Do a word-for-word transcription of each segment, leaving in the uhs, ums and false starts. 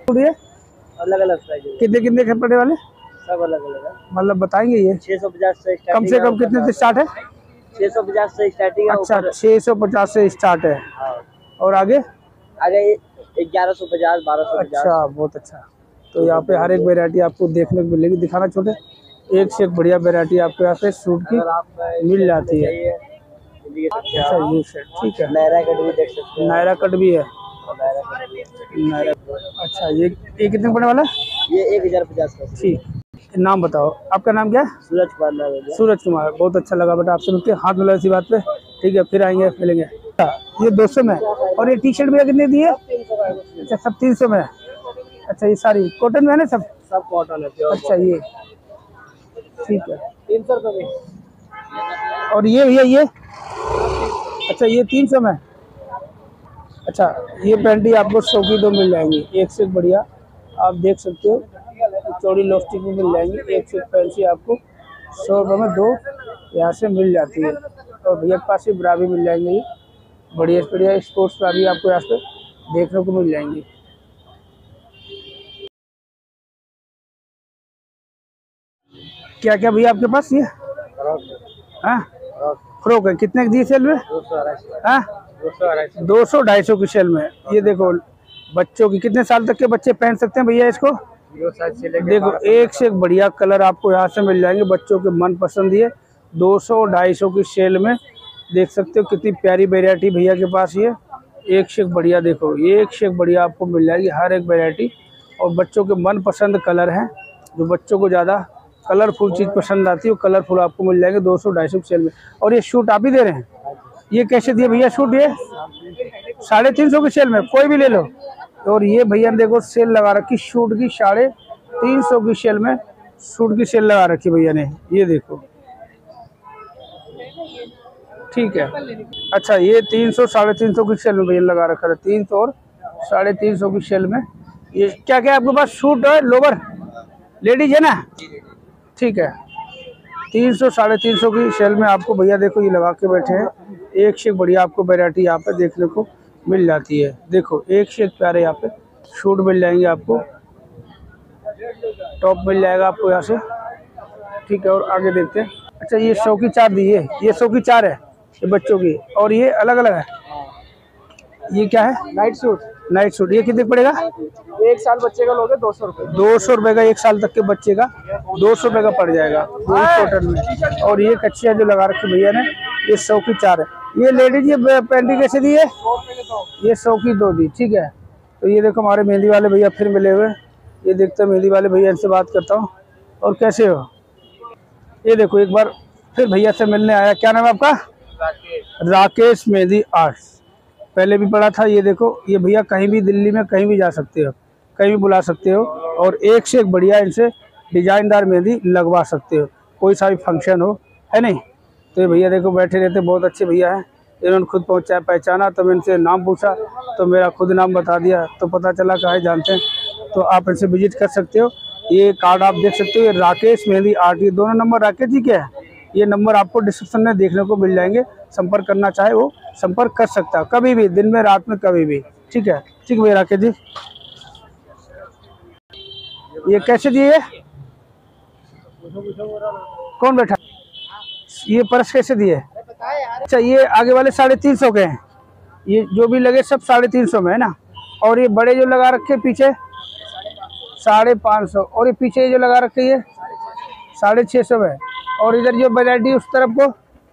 ये अलग अलग प्राइस है। कितने कितने के पड़ने वाले? सब अलग अलग है। मतलब बताएंगे ये छह सौ पचास से कम से कम कितने से स्टार्ट है? छह सौ पचास से स्टार्टिंग है। अच्छा, छह सौ पचास से स्टार्ट है। और आगे आगे ग्यारह सौ पचास, बारह सौ पचास। अच्छा, बहुत अच्छा। तो यहाँ पे हर एक वैरायटी आपको देखने को मिलेगी। दिखाना छोटे, एक से एक बढ़िया वैरायटी आपको यहाँ पे सूट की मिल जाती है। अच्छा, ये शर्ट ठीक है। नायरा कट भी देख सकते हैं। नायरा कट भी है। नायरा, अच्छा, ये ये कितने पड़ने वाला? ये एक हजार पचास का। ठीक, नाम बताओ, आपका नाम क्या है? सूरज कुमार नाम है। सूरज कुमार, बहुत अच्छा लगा बेटा आपसे मिलकर, हाथ मिला इसी बात पे। ठीक है, फिर आएंगे मिलेंगे। ये दो सौ में। और ये टी शर्ट भी कितने दी है? अच्छा, सब तीन सौ में। अच्छा, ये सारी कॉटन में है ना? सब सब कॉटन है। अच्छा, ये ठीक है, तीन सौ रुपये। और ये भैया ये अच्छा, ये तीन सौ में। अच्छा, ये पैंटी आपको सौ की दो मिल जाएंगी, एक से एक बढ़िया। आप देख सकते हो, चौड़ी लॉस्टिक भी मिल जाएंगी। एक से एक पैंटी आपको सौ रुपये में दो यहाँ से मिल जाती है। और भैया के पास ही ब्रा भी मिल जाएंगे, ये बढ़िया बढ़िया स्पोर्ट्स ब्रा भी आपको यहाँ पे देखने को मिल जाएंगी। क्या क्या भैया आपके पास? ये हाँ, फ्रॉक है। कितने की दी सेल में? हाँ, दो सौ ढाई सौ की सेल में। ये देखो, बच्चों की कितने साल तक के बच्चे पहन सकते हैं भैया इसको? देखो, एक से एक बढ़िया कलर आपको यहाँ से मिल जाएंगे, बच्चों के मन पसंद। ये दो सौ ढाई सौ की सेल में देख सकते हो कितनी प्यारी वैरायटी भैया के पास। ये एक से एक बढ़िया, देखो एक से एक बढ़िया आपको मिल जाएगी हर एक वैरायटी। और बच्चों के मन पसंद कलर हैं, जो बच्चों को ज़्यादा कलरफुल चीज़ पसंद आती है वो कलरफुल आपको मिल जाएंगे दो सौ ढाई सौ सेल में। और ये शूट आप ही दे रहे हैं? ये कैसे दिए भैया शूट? ये साढ़े तीन सौ की सेल में, कोई भी ले लो। और ये भैया देखो सेल लगा रखी शूट की, साढ़े तीन सौ की सेल में सूट की सेल लगा रखी भैया ने। ये देखो, ठीक है। अच्छा, ये तीन सौ साढ़े तीन सौ की सेल में भैया लगा रखा है, तीन सौ और साढ़े तीन सौ की सेल में। ये क्या क्या आपके पास सूट है? लोवर लेडीज है ना? ठीक है, तीन सौ साढ़े तीन सौ की सेल में आपको भैया देखो ये लगा के बैठे हैं। एक से एक बढ़िया आपको वैरायटी यहाँ पे देखने को मिल जाती है। देखो, एक से एक प्यारे यहाँ पे सूट मिल जाएंगे आपको, टॉप मिल जाएगा आपको यहाँ से। ठीक है, और आगे देखते हैं। अच्छा, ये सौ की चार दी है, ये सौ की चार है ये बच्चों की। और ये अलग अलग है, ये क्या है? Night suit. नाइट सूट, ये कितने पड़ेगा? एक साल बच्चे का लोगे दो सौ रुपये। दो सौ रुपये का, एक साल तक के बच्चे का दो सौ रुपये का पड़ जाएगा कॉटन में। और ये कच्चियाँ जो लगा रखी भैया ने, ये सौ की चार है। ये लेडीज ये पैंटी कैसे दी है? ये सौ की दो दी। ठीक है, तो ये देखो हमारे मेहंदी वाले भैया फिर मिले हुए। ये देखते हैं मेहंदी वाले भैया, इनसे बात करता हूँ। और कैसे हो? ये देखो, एक बार फिर भैया से मिलने आया। क्या नाम है आपका? राकेश मेहंदी आर्ट्स, पहले भी पढ़ा था। ये देखो, ये भैया कहीं भी दिल्ली में कहीं भी जा सकते हो, कहीं भी बुला सकते हो। और एक से एक बढ़िया इनसे डिजाइनदार मेहंदी लगवा सकते हो, कोई सा भी फंक्शन हो, है नहीं? तो ये भैया देखो बैठे रहते, बहुत अच्छे भैया हैं। इन्होंने खुद पहुंचा पहचाना, तो मैं इनसे नाम पूछा तो मेरा खुद नाम बता दिया, तो पता चला कहाँ जानते हैं। तो आप इनसे विजिट कर सकते हो। ये कार्ड आप देख सकते हो, ये राकेश मेहंदी आर्ट। ये दोनों नंबर राकेश जी के हैं, ये नंबर आपको डिस्क्रिप्शन में देखने को मिल जाएंगे। संपर्क करना चाहे वो संपर्क कर सकता है, कभी भी, दिन में रात में कभी भी। ठीक है, ठीक भैया राकेश जी। ये कैसे दिए? कौन बैठा? ये पर्स कैसे दिए? अच्छा, ये आगे वाले साढ़े तीन सौ के हैं, ये जो भी लगे सब साढ़े तीन सौ में है ना। और ये बड़े जो लगा रखे पीछे साढ़े पाँच सौ, और ये पीछे जो लगा रखे ये साढ़े छः सौ में। और इधर जो वैरायटी उस तरफ को,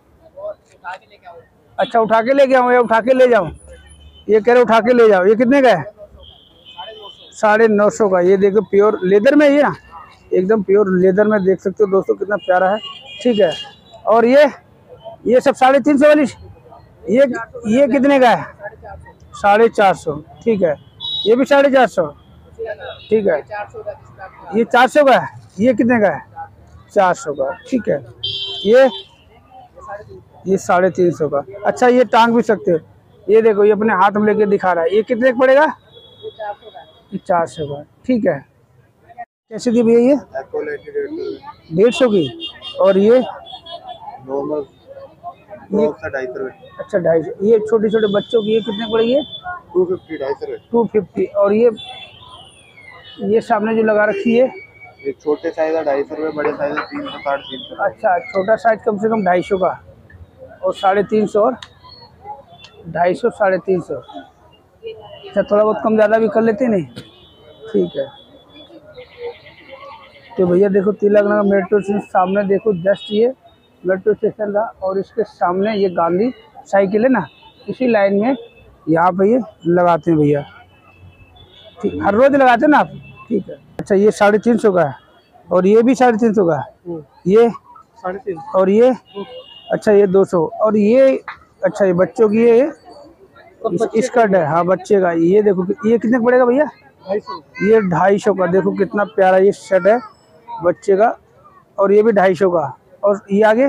अच्छा उठा के लेके आऊँ या उठा के ले जाऊँ? ये कह रहे उठा के ले जाओ। ये कितने का है? साढ़े नौ सौ का। ये देखो प्योर लेदर में, ये ना एकदम प्योर लेदर में, देख सकते हो दोस्तों कितना प्यारा है। ठीक है, और ये ये सब साढ़े तीन सौ वाली, ये ये कितने का है? साढ़े चार सौ। ठीक है, ये भी साढ़े चार सौ। ठीक है, ये चार सौ का है। ये कितने का है? चार सौ का। ठीक है, ये ये साढ़े तीन सौ का। अच्छा, ये टांग भी सकते हो। ये देखो, ये अपने हाथ में लेके दिखा रहा है। ये कितने का पड़ेगा? चार सौ का। ठीक है, कैसे दी भैया? ये डेढ़ सौ की। और ये नॉर्मल ये ढाई सौ। अच्छा, ढाई सौ। ये छोटे छोटे बच्चों की ये कितने पड़ेगी? टू फिफ्टी ढाई सौ। Two fifty. और ये ये सामने जो लगा रखी है एक छोटे साइज का ढाई सौ रुपये, बड़े साइज का तीन सौ साढ़े तीन सौ। अच्छा, छोटा साइज कम से कम ढाई सौ का और साढ़े तीन सौ और ढाई सौ साढ़े तीन सौ। अच्छा, थोड़ा बहुत कम ज़्यादा भी कर लेते नहीं, ठीक है। तो भैया देखो तिलक नगर मेट्रो स्टेशन सामने देखो, जस्ट ये मेट्रो स्टेशन था और इसके सामने ये गांधी साइकिल है ना, इसी लाइन में यहाँ पे ये लगाते हैं भैया। ठीक, हर रोज लगाते हैं ना आप? ठीक है। अच्छा, ये साढ़े तीन सौ का है और ये भी साढ़े तीन सौ का है, ये साढ़े तीन और ये अच्छा ये दो सौ और ये अच्छा ये बच्चों की ये स्कर्ट है, हाँ बच्चे का। ये देखो ये कितने पड़ेगा भैया? ढाई सौ। ये ढाई सौ का, देखो कितना प्यारा ये शर्ट है बच्चे का और ये भी ढाई सौ का। और ये आगे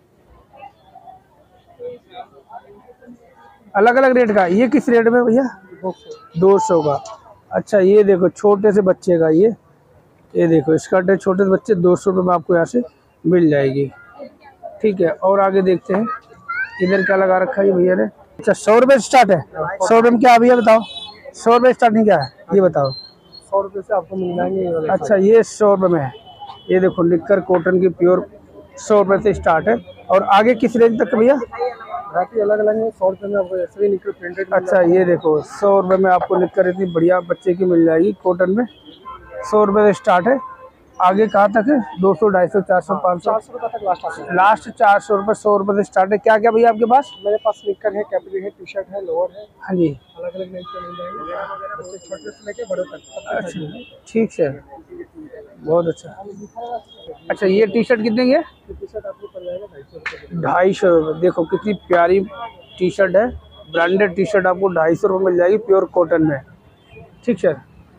अलग अलग रेट का, ये किस रेट में भैया? दो सौ का। अच्छा, ये देखो छोटे से बच्चे का, ये ये देखो स्कर्ट है छोटे से बच्चे, दो सौ रुपये में आपको यहाँ से मिल जाएगी। ठीक है, और आगे देखते हैं इधर क्या लगा रखा है भैया ने। अच्छा, सौ रुपये स्टार्ट है। सौ रुपये में क्या भैया बताओ? सौ रुपये स्टार्टिंग क्या है ये बताओ? सौ रुपये से आपको मिल जाएंगे। अच्छा, ये सौ रुपये में है। ये देखो निक्कर कॉटन की प्योर सौ रुपये से स्टार्ट है। और आगे किस रेंज तक भैया? बाकी अलग अलग है, सौ रुपये में आपको ऐसे भी निकल प्रिंटेड। अच्छा, ये देखो सौ रुपये में आपको निक्कर इतनी बढ़िया बच्चे की मिल जाएगी कॉटन में, सौ रुपये से स्टार्ट है। आगे कहाँ तक है? दो सौ ढाई सौ चार सौ पाँच सौ चार सौ रुपये तक लास्ट आता है। लास्ट चार सौ रुपये सौ रुपये से स्टार्ट है। क्या क्या भैया आपके पास? मेरे पास निक्कर है, कैपरी है, टी शर्ट है, लोअर है, हाँ जी, अलग अलग रेंज के मिल जाएंगे, बच्चे छोटे से लेके बड़े तक। अच्छा ठीक है, बहुत अच्छा। अच्छा, ये टी शर्ट कितने की है? टी शर्ट आपको पड़ जाएगा ढाई सौ रुपये। ढाई सौ रुपये। देखो कितनी प्यारी टी शर्ट है, ब्रांडेड टी शर्ट आपको ढाई सौ रुपये मिल जाएगी प्योर कॉटन में। ठीक सर,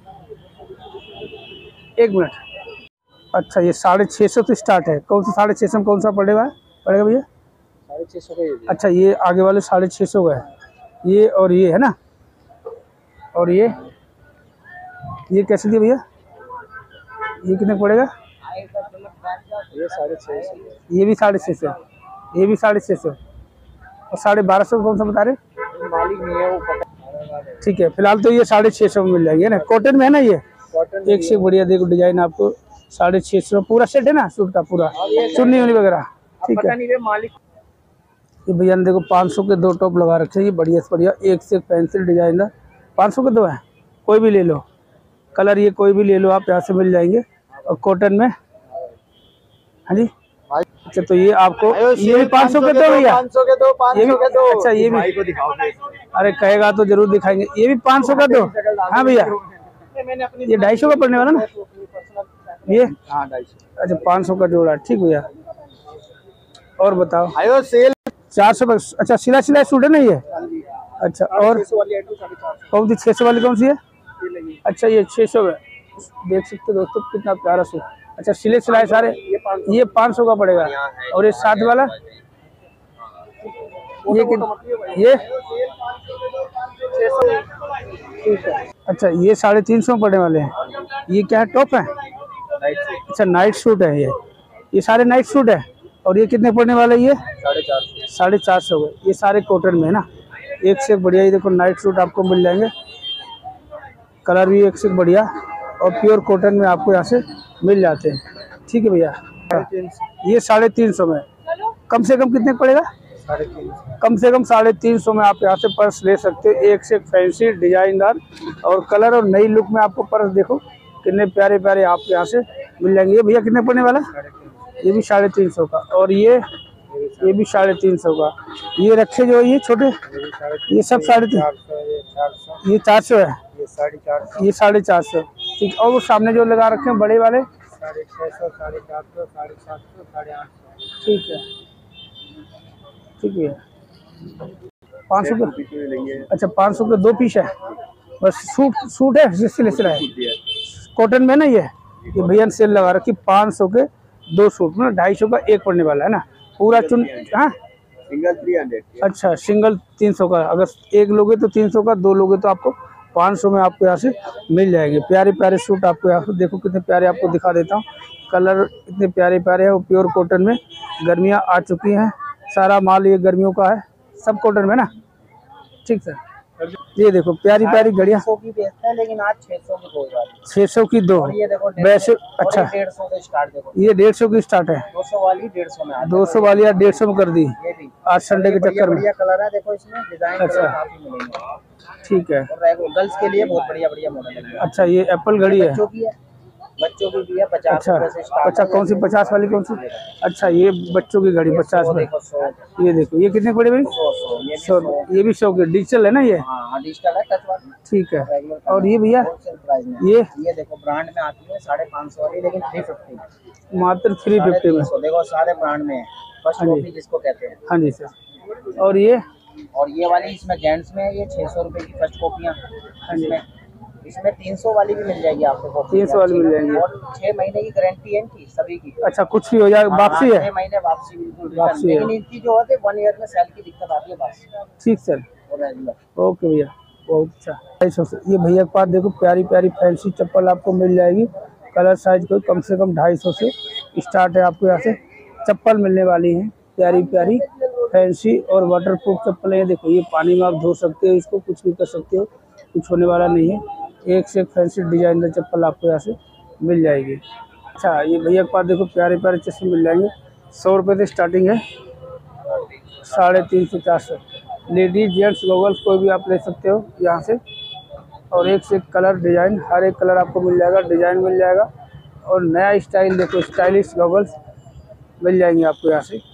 एक मिनट। अच्छा, ये साढ़े छः सौ से स्टार्ट है। कौन सा साढ़े छः सौ में कौन सा पड़ेगा पड़ेगा भैया? साढ़े छः सौ का ये। अच्छा, ये आगे वाले साढ़े छः सौ का है, ये और ये है ना। और ये ये कैसे दिए भैया? ये कितने पड़ेगा? ये साढ़े छः सौ। ये भी साढ़े छः सौ, ये भी साढ़े छः सौ और साढ़े बारह सौ कौन सा बता रहे? मालिक नहीं है वो पता। ठीक है, फिलहाल तो ये साढ़े छः सौ में मिल जाएगी ना, कॉटन में है ना। ये कॉटन एक से बढ़िया देखो डिजाइन आपको साढ़े छः सौ पूरा सेट है ना, सूट का पूरा चुन्नी उन्नी वगैरह। ठीक है, नहीं मालिक। ये भैया ने देखो पाँच सौ के दो टॉप लगा रखे हैं, ये बढ़िया से बढ़िया एक से एक पेंसिल डिजाइनर। पाँच सौ के दो हैं, कोई भी ले लो कलर, ये कोई भी ले लो आप यहाँ से मिल जाएंगे। और कॉटन में हाँ जी। अच्छा, तो ये आपको ये भी पाँच सौ के दो भैया? पाँच सौ के दो, पाँच ये भी सौ के दो। अच्छा, ये भी को दिखाओ। अरे कहेगा तो जरूर दिखाएंगे। ये भी पाँच सौ का दो? हाँ भैया, मैंने अपनी ये ढाई सौ का पड़ने वाला ना ये? हाँ ढाई सौ। अच्छा, पाँच सौ का जोड़ा। ठीक भैया, और बताओ। आयो सेल चार सौ का। अच्छा, सिला सिलाई सूट है ना ये? अच्छा, और कौन सी छः सौ वाली कौन सी है? अच्छा, ये छः सौ है, देख सकते हो दोस्तों कितना प्यारा सूट। अच्छा, सिले सिलाए सारे, ये पाँच सौ का पड़ेगा। और ये साथ वाला ये कित- ये अच्छा, ये साढ़े तीन सौ पड़ने वाले हैं। ये क्या है, टॉप है? अच्छा, नाइट सूट है ये ये सारे नाइट सूट है। और ये कितने पड़ने वाले? ये साढ़े चार सौ। साढ़े चार सौ का। ये सारे कॉटन में है ना, एक से एक बढ़िया। ये देखो नाइट सूट आपको मिल जाएंगे, कलर भी एक से एक बढ़िया और प्योर कॉटन में आपको यहाँ से मिल जाते हैं। ठीक है भैया, ये साढ़े तीन सौ में। कम से कम कितने पड़ेगा? साढ़े तीन सौ। कम से कम साढ़े तीन सौ में आप यहाँ से पर्स ले सकते हो, एक से एक फैंसी डिजाइनदार और कलर और नई लुक में आपको पर्स देखो कितने प्यारे प्यारे आपको यहाँ से मिल जाएंगे। ये भैया कितने पड़ने वाला? ये भी साढ़े तीन सौ का। और ये ये भी साढ़े तीन सौ का। ये रखे जो ये छोटे, ये सब साढ़े तीन, ये चार सौ है, ये साढ़े चार सौ। ये साढ़े चार सौ। ठीक, और वो सामने जो लगा रखे हैं बड़े वाले साढ़े छः सौ, साढ़े चार सौ, साढ़े सात सौ, साढ़े आठ सौ। ठीक है, ठीक है। पाँच सौ के, अच्छा पाँच सौ के दो पीस है बस। सूट सूट है सिले सिलाए कॉटन में ना। ये ये भैया ने सेल लगा रखी, पाँच सौ के दो सूट में ढाई सौ का एक पड़ने वाला है ना पूरा चुन। हाँ, सिंगल थ्री हंड्रेड। अच्छा, सिंगल तीन सौ का। अगर एक लोगे तो तीन सौ का, दो लोगे तो आपको पाँच सौ में आपको यहाँ से मिल जाएंगे। प्यारे प्यारे सूट आपको यहाँ से देखो कितने प्यारे, आपको दिखा देता हूँ। कलर इतने प्यारे प्यारे हैं, वो प्योर कॉटन में। गर्मियाँ आ चुकी हैं, सारा माल ये गर्मियों का है, सब कॉटन में ना। ठीक सर, ये देखो प्यारी प्यारी घड़ियाँ सौ की बेचते हैं, लेकिन आज छह सौ की दो हजार छह सौ की दो। और ये देखो वैसे अच्छा डेढ़ सौ से स्टार्ट। देखो ये डेढ़ सौ की स्टार्ट है, दो सौ वाली डेढ़ सौ में, दो सौ वाली यार डेढ़ सौ में कर दी ये भी आज संडे के चक्कर में। बढ़िया कलर है, देखो इसमें डिजाइन अच्छा। कलर काफी मिलेंगे। ठीक है, और गर्ल्स के लिए बहुत बढ़िया बढ़िया मॉडल है। अच्छा ये एप्पल घड़ी है, बच्चों की है, बच्चों की भी है, पचास अच्छा रुपए से स्टार्ट। अच्छा कौन सी पचास वाली कौन सी? अच्छा ये बच्चों की घड़ी पचास में। देखो सौ, ये देखो ये कितने पड़े भाई? सौ सौ ये भी सौ, सौ। ये भी सौ की डिजिटल है ना ये? हाँ डिजिटल है, टच वाली। ठीक है। और ये भैया होलसेल प्राइस में ये ये देखो ब्रांड में आती है साढ़े पाँच सौ वाली, लेकिन थ्री फिफ्टी मात्र थ्री फिफ्टी में। देखो सारे ब्रांड में है, फर्स्ट हाँ जी। कॉपी जिसको कहते हैं। हाँ जी सर। और ये और ये वाली इसमें जेंट्स में है, ये छह सौ रुपए की फर्स्ट कॉपियाँ। इसमें इसमें तीन सौ वाली भी मिल जाएगी आपको, तीन सौ वाली मिल जाएंगी। और छह महीने की गारंटी है इनकी सभी की। अच्छा कुछ भी हो जाए वापसी है? छह महीने वापसी बिल्कुल वापसी है। लेकिन इनकी जो होती है वन ईयर में सेल की दिक्कत आती है बस। ठीक सर, और रेगुलर। ओके भैया बहुत अच्छा। ढाई सौ से ये भैया के पास देखो प्यारी प्यारी फैंसी चप्पल आपको मिल जाएगी। कलर साइज कोई कम से कम ढाई सौ से स्टार्ट है, आपको यहाँ से चप्पल मिलने वाली है प्यारी प्यारी फैंसी और वाटरप्रूफ चप्पल है। देखो ये पानी में आप धो सकते हो, इसको कुछ भी कर सकते हो, कुछ होने वाला नहीं है। एक से एक फैंसी डिजाइनर चप्पल आपको यहाँ से मिल जाएगी। अच्छा ये भैया के पास देखो प्यारे प्यारे चश्मे मिल जाएंगे, सौ रुपये से स्टार्टिंग है, साढ़े तीन सौ चार सौ। लेडीज जेंट्स गॉगल्स कोई भी आप ले सकते हो यहाँ से। और एक से एक कलर डिज़ाइन, हर एक कलर आपको मिल जाएगा, डिज़ाइन मिल जाएगा। और नया स्टाइल देखो, स्टाइलिश गॉगल्स मिल जाएंगे आपको यहाँ से।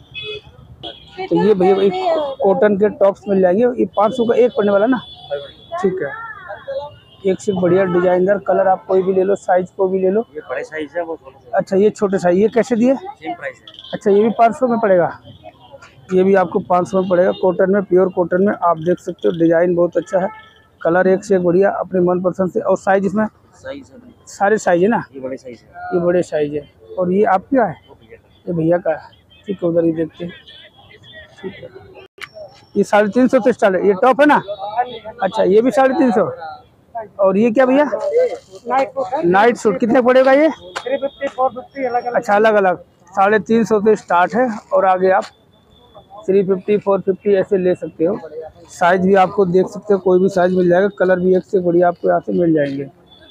तो ये भैया भाई कॉटन के टॉप्स मिल जाएंगे, ये पाँच सौ का एक पड़ने वाला ना। ठीक है, एक से बढ़िया डिजाइनर कलर आप कोई भी ले लो, साइज को भी ले लो। ये बड़े साइज है वो छोटे। अच्छा ये छोटे साइज, ये कैसे दिए? सेम प्राइस है। अच्छा ये भी पाँच सौ में पड़ेगा, ये भी आपको पाँच सौ में पड़ेगा। कॉटन में, प्योर कॉटन में आप देख सकते हो, डिजाइन बहुत अच्छा है, कलर एक से एक बढ़िया अपने मन पसंद से। और साइज इसमें साइज है सारे साइज है ना? ये बड़े साइज है, ये बड़े साइज है। और ये आपका है? ये भैया का है। ठीक है, उधर ही देखते हैं। ठीक है, ये साढ़े तीन सौ से स्टार्ट है, ये टॉप है ना? अच्छा ये भी साढ़े तीन सौ। और ये क्या भैया? नाइट सूट कितने पड़ेगा ये? थ्री फिफ्टी फोर फिफ्टी अलग अलग। अच्छा अलग अलग, साढ़े तीन सौ से स्टार्ट है और आगे आप थ्री फिफ्टी फोर फिफ्टी ऐसे ले सकते हो। साइज भी आपको देख सकते हो, कोई भी साइज मिल जाएगा, कलर भी एक से बढ़िया आपको यहाँ से मिल जाएंगे।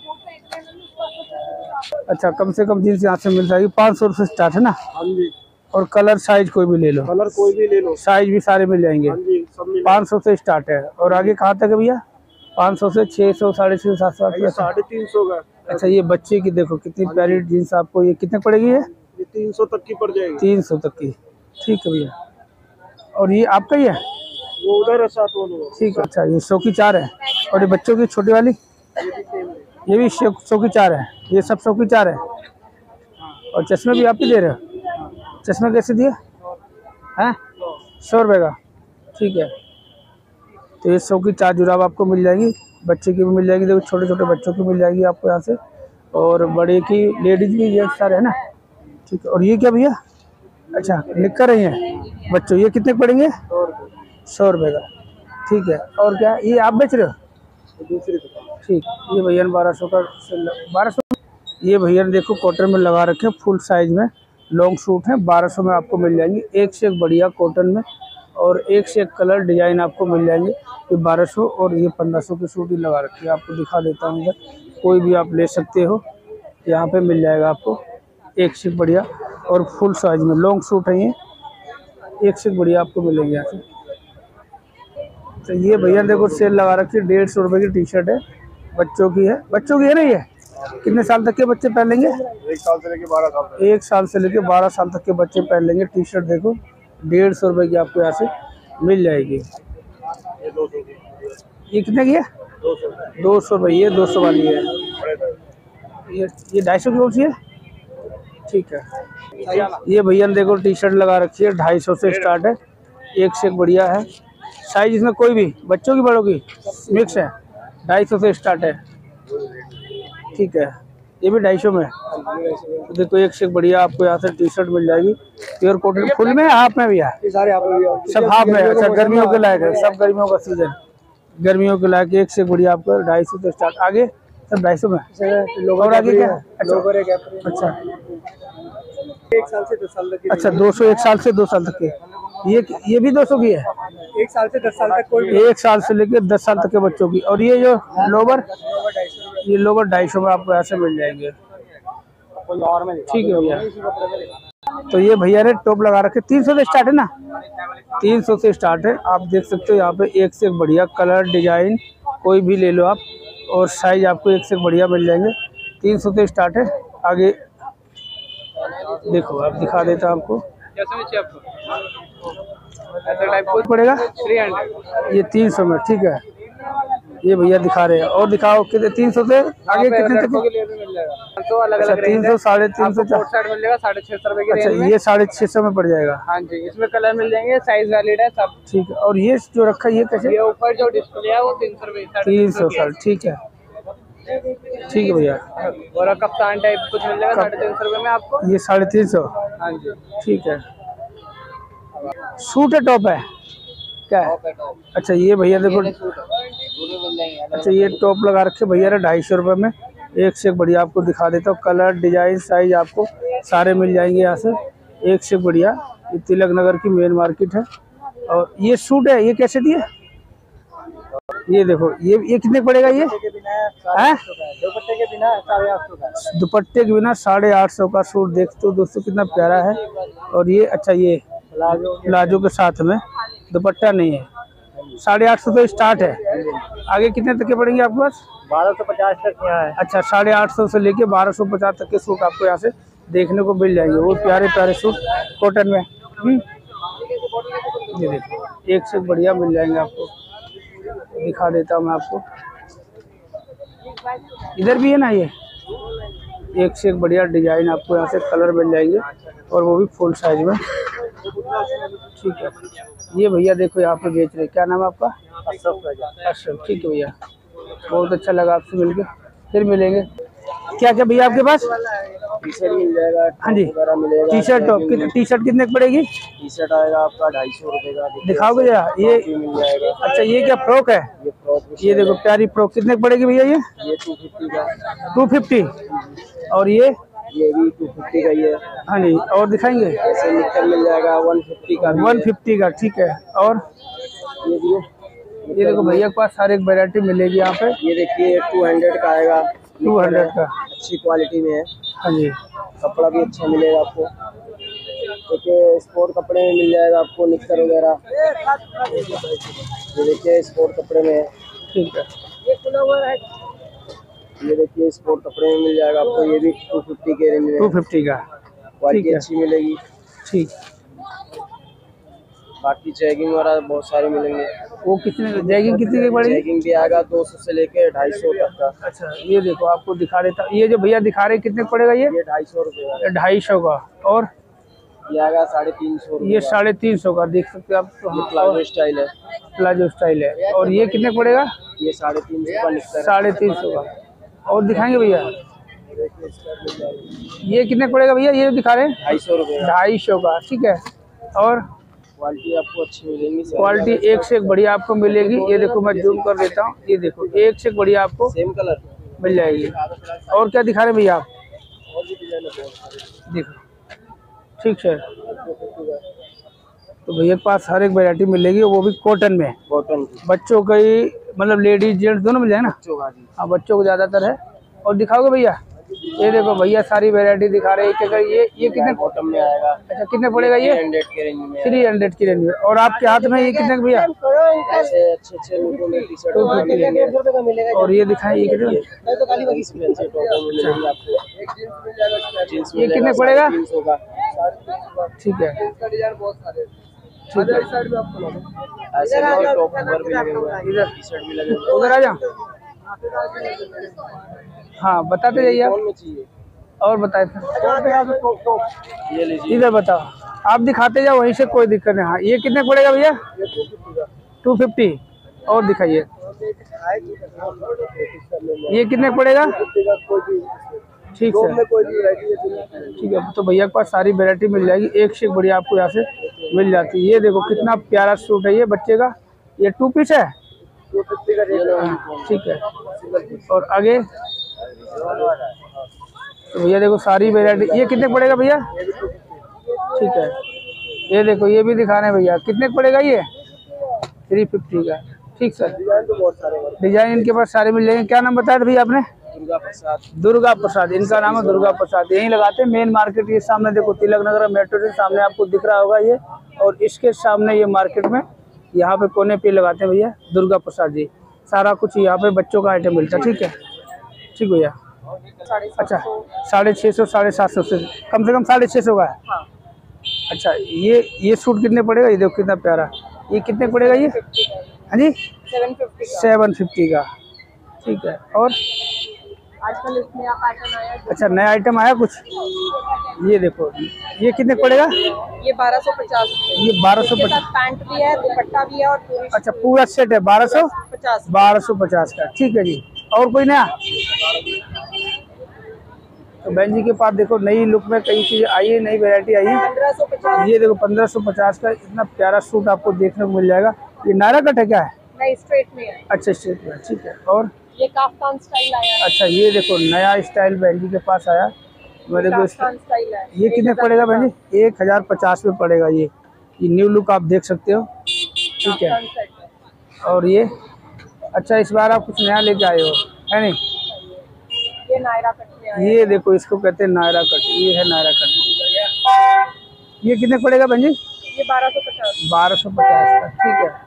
अच्छा कम से कम जींस यहाँ से मिल जाएगी, पाँच सौ से स्टार्ट है ना? हाँ जी। और कलर साइज कोई भी ले लो, कलर कोई भी ले लो, साइज भी सारे मिल जाएंगे। पाँच सौ से स्टार्ट है और आगे कहाँ तक है भैया? पाँच सौ से छः सौ, साढ़े छः सौ, सात सौ, आठ सौ, साढ़े तीन सौ का। अच्छा ये बच्चे की देखो कितनी प्यारी जीन्स, आपको ये कितने पड़ेगी? ये ये तीन सौ तक की पड़ जाएगी। तीन सौ तक की। ठीक है भैया, और ये आपका ही है? वो उधर है साथ वालों। ठीक है। अच्छा ये सौ की चार है। और ये बच्चों की छोटी वाली ये भी सौ की चार है, ये सब सौ की चार है। और चश्मे भी आप ही दे रहे हो? चश्मे कैसे दिए हैं? सौ रुपये का। ठीक है, तो ये सौ की चार जुराब आपको मिल जाएगी, बच्चे की भी मिल जाएगी। देखो छोटे छोटे बच्चों की मिल जाएगी आपको यहाँ से, और बड़े की, लेडीज भी, ये सारे है ना? ठीक है। और ये क्या भैया? अच्छा निक्कर ही है बच्चों, ये कितने पड़ेंगे? सौ रुपये का। ठीक है। और क्या ये आप बेच रहे हो? दूसरी दुकान। ठीक, ये भैया ने बारह सौ का, बारह सौ। ये भैया ने देखो कॉटन में लगा रखे हैं, फुल साइज में लॉन्ग सूट है, बारह सौ में आपको मिल जाएंगे। एक से एक बढ़िया कॉटन में और एक से एक कलर डिजाइन आपको मिल जाएंगे। ये बारह सौ और ये पंद्रह सौ की सूट ही लगा रखी है, आपको दिखा देता हूँ इधर, कोई भी आप ले सकते हो, यहाँ पे मिल जाएगा आपको एक से एक बढ़िया और फुल साइज में लॉन्ग सूट है, ये एक से एक बढ़िया आपको मिलेंगे यहाँ से। तो ये भैया देखो सेल लगा रखी है, डेढ़ सौ रुपये की टी शर्ट है, बच्चों की है, बच्चों की है ना? ये कितने साल तक के बच्चे पहन लेंगे? एक साल से लेके बारह साल तक। एक साल से लेके बारह साल तक के बच्चे पहन लेंगे। टी शर्ट देखो डेढ़ सौ रुपये की आपको यहाँ से मिल जाएगी। ये दो सौ की। ये कितने की है? दो सौ दो सौ रुपये। ये दो सौ वाली है। ये ये ढाई सौ की कौन सी है? ठीक है। ये भैया ने देखो टी शर्ट लगा रखी है, ढाई सौ से स्टार्ट है, एक से एक बढ़िया है। साइज इसमें कोई भी, बच्चों की बड़ों की मिक्स है, ढाई सौ से स्टार्ट है। ठीक है, ये भी ढाई सौ में। तो देखो एक से एक बढ़िया आपको यहाँ से टी शर्ट मिल जाएगी, प्योर कॉटन, फुल में हाफ में भी है, सारे आप सब हाफ में। अच्छा गर्मियों के लायक है, सब गर्मियों का सीजन, गर्मियों के लायक एक से बढ़िया आपको ढाई सौ से स्टार्ट, आगे सब ढाई सौ में। और आगे क्या है? अच्छा एक साल से दो साल तक। अच्छा दो सौ एक साल से दो साल तक के। ये ये भी दो सौ की है? एक साल से दस साल तक कोई एक साल से लेकर दस साल तक के बच्चों की। और ये जो लोवर, ये लोवर ढाई सौ में आपको यहाँ से मिल जाएंगे। ठीक है भैया। तो ये भैया ने टॉप लगा रखे, तीन सौ से स्टार्ट है ना, तीन सौ से स्टार्ट है। आप देख सकते हो यहाँ पे एक से एक बढ़िया कलर डिजाइन कोई भी ले लो आप, और साइज आपको एक से एक बढ़िया मिल जाएंगे। तीन सौ से स्टार्ट है। आगे देखो, आप दिखा देता हूं आपको, ऐसा टाइप को पड़ेगा थ्री हंड्रेड, ये तीन सौ में। ठीक है, ये भैया दिखा रहे हैं। और दिखाओ कितने, तीन सौ से आगे कितने तक के लिए भी मिल जाएगा? तो अलग अलग तीन सौ, साढ़े तीन सौ मिल जाएगा, साढ़े छह सौ रुपए की। अच्छा, ये साढ़े छह सौ में पड़ जाएगा। हाँ जी, इसमें कलर मिल जाएंगे, साइज वैलिड है सब। ठीक है। और ये जो रखा है ये कैसे? ये ऊपर जो डिस्प्ले है वो तीन सौ रुपए, तीन सौ साल। ठीक है, ठीक है भैया। और कप्तान टाइप कुछ मिल जाएगा साढ़े तीन सौ रुपए में आपको, ये साढ़े तीन सौ। हाँ जी, ठीक है। सूट है, टॉप है क्या है? अच्छा, ये भैया देखो, अच्छा ये टॉप लगा रखे भैया ने ढाई सौ रुपये में। एक से एक बढ़िया आपको दिखा देता हूँ, कलर डिजाइन साइज आपको सारे मिल जाएंगे यहाँ से, एक से बढ़िया। ये तिलक नगर की मेन मार्केट है। और ये सूट है, ये कैसे दिए? ये देखो, ये ये कितने पड़ेगा? ये है दुपट्टे के बिना साढ़े आठ सौ का, दुपट्टे के बिना साढ़े आठ सौ का सूट। देखते हो दोस्तों कितना प्यारा है। और ये अच्छा, ये प्लाजो के साथ में, दुपट्टा नहीं है। साढ़े आठ सौ तो स्टार्ट है। आगे कितने तक के पड़ेंगे आपके पास? बारह सौ पचास तक यहाँ है। अच्छा, साढ़े आठ सौ से लेके बारह सौ पचास तक के सूट आपको यहाँ से देखने को मिल जाएंगे। वो प्यारे प्यारे सूट कॉटन में। ये देखो, एक से बढ़िया मिल जाएंगे आपको। दिखा देता हूँ मैं आपको, इधर भी है ना, ये एक से एक बढ़िया डिजाइन आपको यहाँ से कलर मिल जाएंगे, और वो भी फुल साइज में। ठीक है। ये भैया देखो यहाँ पे बेच रहे, क्या नाम है आपका? अशरफ। ठीक है भैया, बहुत अच्छा लगा आपसे मिलके, फिर मिलेंगे। क्या क्या भैया आपके पास? टी शर्ट मिल जाएगा। हाँ जी, T shirt top. T shirt कितने की पड़ेगी? टी शर्ट आएगा आपका ढाई सौ रुपए का। दिखाओगे जरा, ये मिल जाएगा। अच्छा, ये क्या फ्रॉक है? ये फ्रॉक, ये देखो प्यारी फ्रॉक, कितने की पड़ेगी भैया? ये ये टू फिफ्टी का। Two fifty. और ये ये भी टू फिफ्टी का ही है। हाँ जी, और दिखाएंगे? ऐसे निक्कर मिल जाएगा वन फिफ्टी का। वन फिफ्टी का, ठीक है। और ये भी, ये देखो भैया के पास हर एक वैरायटी मिलेगी यहाँ पे। ये देखिए टू हंड्रेड का आएगा, टू हंड्रेड का, अच्छी क्वालिटी में है। हाँ जी, कपड़ा भी अच्छा मिलेगा आपको। देखिए स्पोर्ट कपड़े में मिल जाएगा आपको, निक्कर वगैरह। ये देखिए स्पोर्ट कपड़े में है। ठीक है। ये देखिए स्पोर्ट कपड़े में मिल जाएगा आपको, ये भी टू फिफ्टी के रेंज में। टू फिफ्टी का, क्वालिटी अच्छी मिलेगी। ठीक। बाकी जैगिंग वगैरह बहुत सारे मिलेंगे। वो कितने जैगिंग कितने की पड़ेगी? जैगिंग भी आएगा दो सौ से लेके ढाई सौ तक का। अच्छा, ये देखो आपको दिखा देता, ये जो भैया दिखा रहे कितने पड़ेगा? ये ये ढाई सौ रुपये, ढाई सौ का। और ये आएगा साढ़े तीन सौ। ये साढ़े तीन सौ का, देख सकते हो आप। तो प्लाजो स्टाइल है, प्लाजो स्टाइल है। और ये कितने पड़ेगा? ये साढ़े तीन सौ का, साढ़े तीन सौ का। और दिखाएंगे भैया, ये कितने पड़ेगा भैया? ये दिखा रहे हैं ढाई सौ रुपये, ढाई सौ का। ठीक है। और क्वालिटी आपको अच्छी मिलेगी, क्वालिटी एक से एक बढ़िया आपको मिलेगी। ये देखो मैं जूम कर देता हूँ, ये देखो एक से एक बढ़िया आपको सेम कलर मिल जाएगी। और क्या दिखा रहे हैं भैया आप? देखो, ठीक है। तो भैया के पास हर एक वैरायटी मिलेगी, वो भी कॉटन में। कॉटन बच्चों की, मतलब लेडीज जेंट्स दोनों मिल जाए ना। हाँ, बच्चों को ज्यादातर है। और दिखाओगे भैया? ये देखो भैया सारी वैरायटी दिखा रहे हैं। ये ये कितने बॉटम में आएगा? अच्छा, कितने पड़ेगा ये? हंड्रेड के रेंज में, थ्री हंड्रेड की रेंज में। और आपके हाथ में ये कितने भैया? ऐसे अच्छे अच्छे लोगों में टी शर्ट मिलेगा। और ये दिखाएं, ये कितने? ये कितने पड़ेगा? तीन सौ का। ठीक है, उधर आ जाओ। हाँ, बताते जाइए आप। और बताए थे, इधर बताओ, आप दिखाते जाओ वहीं से, कोई दिक्कत नहीं। हाँ, ये कितने पड़ेगा भैया? Two fifty. और दिखाइए, ये कितने पड़ेगा? ठीक है, ठीक है। तो भैया के पास सारी वैरायटी मिल जाएगी, एक से एक बढ़िया आपको यहाँ से मिल जाती है। ये देखो कितना प्यारा सूट है ये बच्चे का, ये टू पीस है। ठीक है। और आगे तो भैया देखो सारी वैरायटी। ये कितने पड़ेगा भैया? ठीक है। ये देखो, ये भी दिखा रहे हैं भैया, कितने पड़ेगा ये? थ्री फिफ्टी का। ठीक सर, डिजाइन तो बहुत सारे, डिजाइन इनके पास सारे मिल जाएंगे। क्या नाम बताया था भैया आपने? दुर्गा प्रसाद। दुर्गा प्रसाद, इनका नाम है दुर्गा प्रसाद। यहीं लगाते हैं मेन मार्केट के सामने, देखो तिलक नगर मेट्रो के सामने आपको दिख रहा होगा ये, और इसके सामने ये मार्केट में यहाँ पे कोने पे लगाते हैं भैया दुर्गा प्रसाद जी। सारा कुछ यहाँ पे बच्चों का आइटम मिलता है। ठीक है, ठीक भैया। अच्छा, साढ़े छः सौ साढ़े सात सौ से कम से कम साढ़े छः सौ का है। हाँ। अच्छा, ये ये सूट कितने पड़ेगा? ये देखो कितना प्यारा, ये कितने पड़ेगा ये? हाँ जी, सेवन फिफ्टी का। सेवन फिफ्टी का। ठीक है, और आजकल इसमें आप आइटम आया है। अच्छा, नया आइटम आया कुछ? ये देखो, ये कितने पड़ेगा? ये बारह सौ पचास। ये बारह सौ पचास, पैंट भी है, दुपट्टा भी है और पूरी। अच्छा, पूरा सेट है बारह सौ पचास। बारह सौ पचास का। ठीक है जी, और कोई नया? तो बहन जी के पास देखो नई लुक में कई चीज़ें आई है, नई वैरायटी आई है। पंद्रह सौ पचास। ये देखो पंद्रह सौ पचास का इतना प्यारा सूट आपको देखने को मिल जाएगा। ये नायरा कट है क्या है? नहीं, स्ट्रेट में है। अच्छा, स्ट्रेट में। ठीक है, और ये काफ्तान स्टाइल आया है। अच्छा, ये देखो नया स्टाइल बहन जी के पास आया। मैं देखो काफ्तान स्टाइल है। ये कितने पड़ेगा बहन जी? एक हजार पचास में पड़ेगा ये। ये न्यू लुक आप देख सकते हो। ठीक है, और ये अच्छा, इस बार आप कुछ नया लेके आए हो, है नहीं? ये नायरा कट में आया। ये देखो, इसको कहते हैं नायरा कट। ये है नायरा कट। ये कितने पड़ेगा बहन जी? ये बारह सौ पचास। बारह सौ पचास का। ठीक है,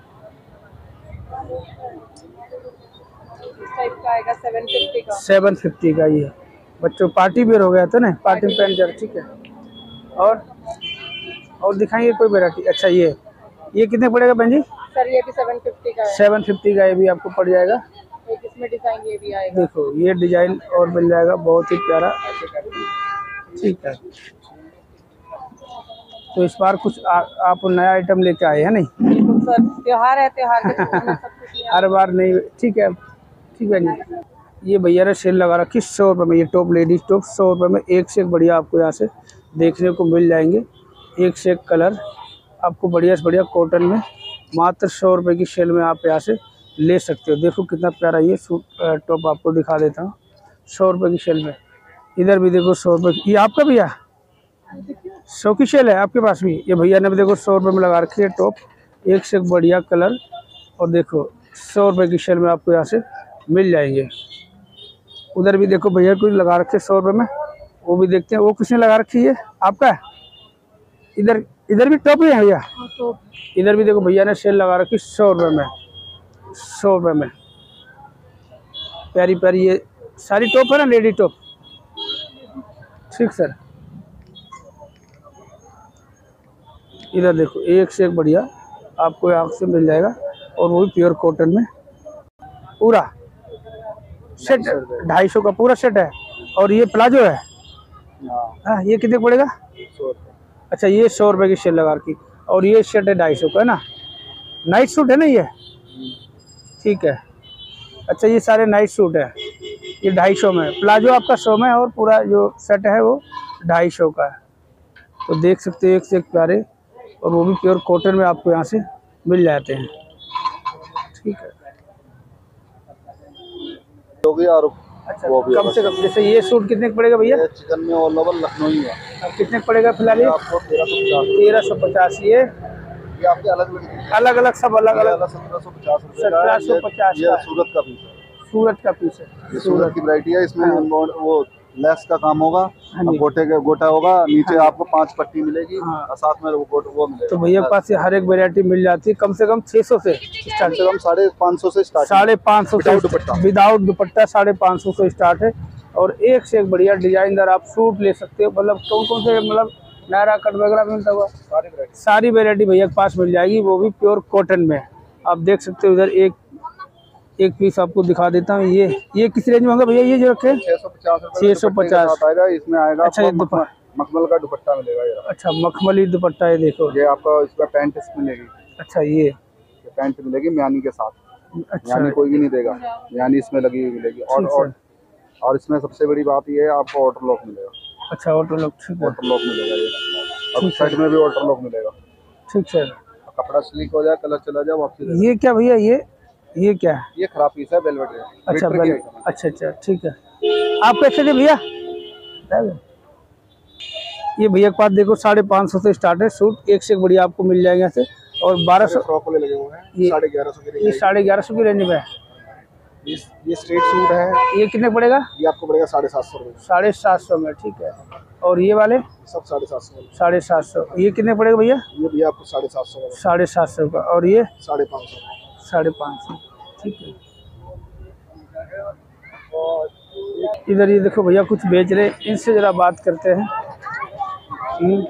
इस टाइप का आएगा सेवन फिफ्टी का। सेवन फिफ्टी का। ये बच्चों पार्टी वेयर हो गया था ना, पार्टी में पहन जाए। ठीक है, और और दिखाएंगे कोई वैरायटी? अच्छा, ये ये कितने पड़ेगा बहन जी? सर ये भी सेवन फिफ्टी का है। सेवन फिफ्टी का ये भी आपको पड़ जाएगा। एक इसमें डिजाइन ये भी आएगा। देखो ये डिजाइन और मिल जाएगा, बहुत ही प्यारा। ठीक है, तो इस बार कुछ आ, आप नया आइटम लेके आए हैं नहीं? बिल्कुल सर, त्योहार है, त्योहार के सब कुछ हर बार नहीं। ठीक है, ठीक है जी। ये भैया ने सेल लगा रखी सौ रुपये में। ये टॉप लेडीज टॉप सौ रुपये में एक से एक बढ़िया आपको यहाँ से देखने को मिल जाएंगे। एक से एक कलर आपको बढ़िया से बढ़िया कॉटन में मात्र सौ रुपये की सेल में आप यहाँ से ले सकते हो। देखो कितना प्यारा ये सूट टॉप आपको दिखा देता हूँ सौ रुपये की सेल में। इधर भी देखो सौ रुपये की। ये आपका भैया सौ की सेल है आपके पास भी? ये भैया ने भी देखो सौ रुपये में लगा रखी है टॉप, एक से एक बढ़िया कलर। और देखो सौ रुपये की सेल में आपको यहाँ से मिल जाएंगे। उधर भी देखो भैया कुछ लगा रखे सौ रुपये में, वो भी देखते हैं। वो किसने लगा रखी है? आपका है? इधर इधर भी टॉप ही है भैया? इधर भी देखो भैया ने सेल लगा रखी सौ रुपये में। सौ रुपये में प्यारी प्यारी ये सारी टॉप है ना, लेडी टॉप। ठीक सर, इधर देखो एक से एक बढ़िया आपको यहाँ से मिल जाएगा, और वो भी प्योर कॉटन में। पूरा सेट ढाई सौ का पूरा सेट है। और ये प्लाजो है। हाँ, ये कितने पड़ेगा? अच्छा, ये सौ रुपये की सेल लगा रखी, और ये शर्ट है ढाई सौ का, है ना? नाइट सूट है ना ये? ठीक है, अच्छा ये सारे नाइट सूट है। ये ढाई सौ में, प्लाजो आपका सौ में, और पूरा जो सेट है वो ढाई सौ का है। तो देख सकते हो एक से एक प्यारे, और वो भी प्योर कॉटन में आपको यहाँ से मिल जाते हैं। ठीक है, और अच्छा कम से कम जैसे ये सूट कितने का पड़ेगा भैया? चिकन में ऑल ओवर लखनऊ ही है। कितने का पड़ेगा फिलहाल ये? आपको तेरह सौ पचास। तेरह सौ पचास। ये ये आपके अलग अलग अलग सब अलग अलग सत्रह सौ पचास सत्रह सौ पचास। ये सूरत का पीस है। सूरत का पीस है। ये सूरत की वैरायटी है। इसमें वो लेस का काम होगा, हाँ जी। गोटे का गोटा होगा, नीचे आपको पांच पट्टी मिलेगी, हाँ। और साथ में वो गोट वो मिलेगा। तो भैया के पास ये हर एक वैरायटी मिल जाती है। कम से कम छह सौ से कम से कम साढ़े पाँच सौ से स्टार्ट। साढ़े पाँच सौ विदाउट दुपट्टा। विदाउट दुपट्टा साढ़े पाँच सौ से स्टार्ट है। और एक से एक बढ़िया डिजाइनदार आप सूट ले सकते हो। मतलब कौन कौन से, मतलब नायरा कट वगैरह मिलता हुआ सारी वैरायटी सारी वैरायटी भैया के पास मिल जाएगी, वो भी प्योर कॉटन में। आप देख सकते हो। इधर एक एक पीस आपको दिखा देता हूँ। ये ये किस रेंज में होगा भैया ये जो रखे? छह सौ पचास छह सौ पचास आएगा। इसमें आएगा अच्छा, ये आपको मखमल का दुपट्टा मिलेगा। ये अच्छा, मखमली दुपट्टा है। देखो ये आपका इसका पैंट मिलेगी। अच्छा, ये पैंट मिलेगी म्यानी के साथ। अच्छा, म्यानी कोई भी नहीं देगा, म्यानी इसमें लगी हुई मिलेगी। और और, और इसमें सबसे बड़ी बात ये है, आपको ऑटो लॉक मिलेगा। अच्छा, ऑटो लॉक। ठीक है, ऑटो लॉक मिलेगा ये। और साइड में भी ऑटो लॉक मिलेगा। ठीक सर। कपड़ा स्लीक हो जाए, कलर चला जाए वापसी। ये क्या भैया? ये ये क्या है? ये खराब पीस है, वेलवेट है। अच्छा वेल, अच्छा अच्छा ठीक है। आप कैसे थे भैया? ये भैया के पास देखो साढ़े पाँच सौ से स्टार्ट है सूट। एक से एक बढ़िया आपको मिल जाएगा यहाँ से। और बारह सौ फ्रॉक वाले लगे हुए हैं ये- साढ़े ग्यारह सौ के ये साढ़े ग्यारह सौ की रेंज में है। ये ये स्ट्रेट सूट है, ये कितने पड़ेगा? ये आपको पड़ेगा साढ़े सात सौ रुपये साढ़े सात सौ में, ठीक है। और ये वाले सब साढ़े सात सौ वाले। साढ़े सात सौ, ये कितने पड़ेगा भैया? ये भी आपको साढ़े सात सौ वाला, साढ़े सात सौ का। और ये साढ़े पाँच सौ। साढ़े पाँच सौ, ठीक है। इधर ये देखो भैया कुछ बेच रहे, इनसे जरा बात करते हैं। हम्म।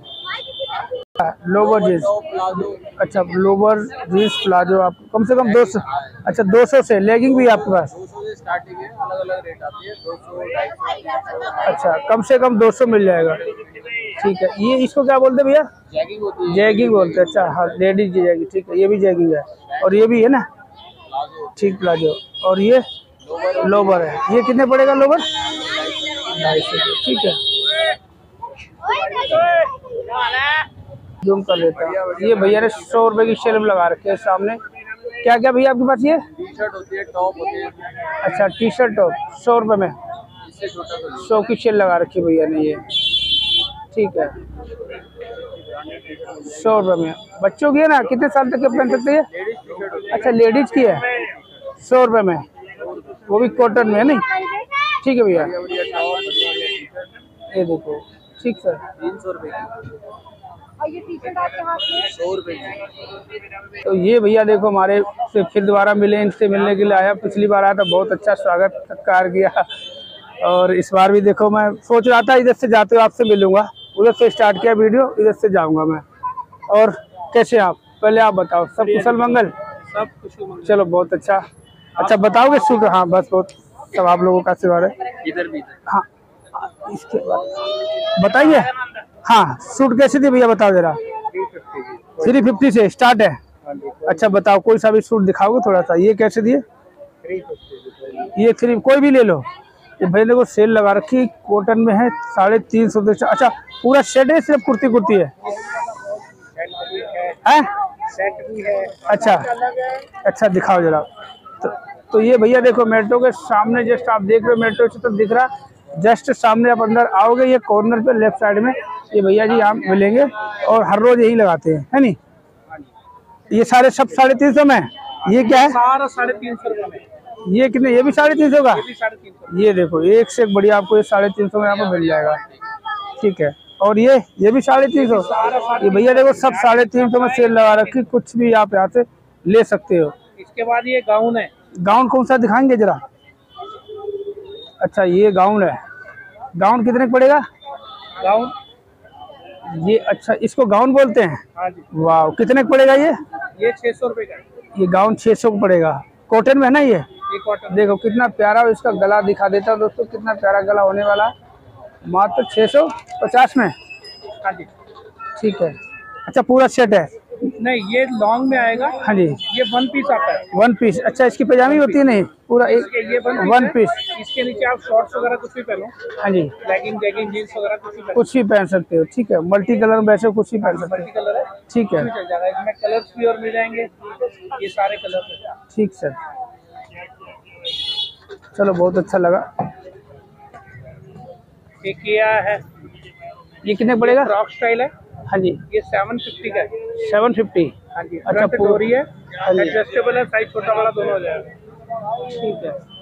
लोवर जींस, अच्छा लोवर जींस प्लाजो आप कम से कम दो सौ, अच्छा दो सौ से लेगिंग भी आपके पास? दो सौ से स्टार्टिंग है, अलग अलग रेट आती है, दो सौ ढाई सौ। अच्छा कम से कम दो सौ मिल जाएगा, ठीक है। ये इसको क्या बोलते हैं भैया? जैगिंग होती है, जैगिंग बोलते हैं, अच्छा हाँ लेडीज की जैगिंग, ठीक है। ये भी जैगिंग है और ये भी है ना, ठीक प्लाजो। और ये लोवर है, ये कितने पड़ेगा लोवर? ढाई सौ, ठीक है। जूम कर लेता हूँ। ये भैया ने सौ रुपए की शेल्फ लगा रखी है सामने। क्या क्या भैया आपके पास? ये टी शर्ट होती है, टॉप होती है, अच्छा टी शर्ट टॉप सौ रुपए में, इससे छोटा तो नहीं। सौ की शेल लगा रखी है भैया ने ये, ठीक है। सौ रुपए में बच्चों की है ना, कितने साल तक के पहन सकते हैं? लेडीज टी शर्ट होती अच्छा लेडीज की है, सौ रुपए में, वो भी कॉटन में है नहीं, ठीक है भैया। है, बढ़िया टॉप, बढ़िया बढ़िया टी शर्ट, ये देखो, ठीक सर। तीन सौ रुपये की, और ये टी शर्ट आपके हाथ में? सौ रुपये की। तो ये भैया देखो हमारे से फिर दोबारा मिले, इनसे मिलने के लिए आया। पिछली बार आया था, बहुत अच्छा स्वागत सत्कार किया, और इस बार भी देखो मैं सोच रहा था इधर से जाते हुए आपसे मिलूंगा, उधर से स्टार्ट किया वीडियो, इधर से जाऊंगा मैं। और कैसे आप, पहले आप बताओ, सब कुशल मंगल? सब कुछ चलो बहुत अच्छा। अच्छा बताओगे सूट? हाँ बस बहुत सब आप लोगों का सेवा है। इधर भी हाँ इसके बाद बताइए। हाँ सूट कैसे थी भैया बताओ जरा? थ्री फिफ्टी से स्टार्ट है, अच्छा बताओ कोई सा भी सूट दिखाओगे थोड़ा सा? ये कैसे दिए? ये थ्री, कोई भी ले लो। ये भैया देखो सेल लगा रखी, कॉटन में है, साढ़े तीन सौ। अच्छा पूरा सेट है, सिर्फ कुर्ती कुर्ती है? है सेट भी है। अच्छा अच्छा दिखाओ जरा। तो, तो ये भैया देखो मेट्रो के सामने, जस्ट आप देख रहे हो मेट्रो से तो दिख रहा, जस्ट सामने आप अंदर आओगे ये कॉर्नर पे लेफ्ट साइड में ये भैया जी यहाँ मिलेंगे, और हर रोज यही लगाते हैं, है नहीं? ये सारे सब साढ़े तीन सौ में। ये क्या है? सारा साढ़े तीन सौ रुपये में। ये कितने? ये भी साढ़े तीन सौ का? ये भी साढ़े तीन सौ। ये देखो एक से एक बढ़िया आपको ये साढ़े तीन सौ में यहाँ पे मिल जाएगा, ठीक है। और ये ये भी साढ़े तीन सौ। ये भैया देखो सब साढ़े तीन सौ में सेल लगा रखी, कुछ भी आप यहाँ से ले सकते हो। इसके बाद ये गाउन है। गाउन कौन सा दिखाएंगे जरा? अच्छा ये गाउन है, गाउन कितने का पड़ेगा? गाउन ये अच्छा इसको गाउन बोलते हैं? हाँ जी, वाह कितने का पड़ेगा ये? ये छः सौ रुपये का है। ये गाउन छः सौ का पड़ेगा, कॉटन में है ना ये? ये कॉटन। देखो कितना प्यारा, इसका गला दिखा देता हूँ दोस्तों, कितना प्यारा गला होने वाला है, मात्र छः सौ पचास में, हाँ जी। ठीक है। अच्छा पूरा सेट है? नहीं ये लॉन्ग में आएगा, हाँ जी ये वन पीस आता है। वन पीस, अच्छा इसकी पजामी होती है? नहीं पूरा एक इसके ये वन वन पीस पीस, है। इसके नीचे आप शॉर्ट्स वगैरह कुछ भी पहनो, हाँ जी लेगिंग जैगिंग जीन्स वगैरह कुछ भी पहनो, कुछ भी पहन सकते हो, ठीक है। मल्टी कलर में वैसे कुछ भी पहन सकते मल्टी कलर है, हो, ठीक है इसमें चल जाएगा। इसमें कलर्स भी और मिल जाएंगे, ये सारे कलर है। ठीक सर। चलो बहुत अच्छा लगा। ये किया है, ये कितने पड़ेगा? फ्रॉक स्टाइल है, हाँ जी ये सेवन फिफ्टी का है। सेवन फिफ्टी, हाँ जी, अच्छा, फ्रंट पूरा- डोरी है, हाँ जी। एडजस्टेबल है, साइज छोटा बड़ा दोनों हो जाएगा। ठीक है।